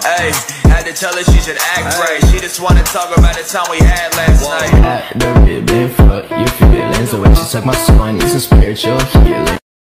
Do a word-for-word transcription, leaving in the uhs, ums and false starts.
Hey, had to tell her she should act right. She just wanna talk about the time we had last night. At the ribbon for your feelings, the way she suck my soul, I need some spiritual healing.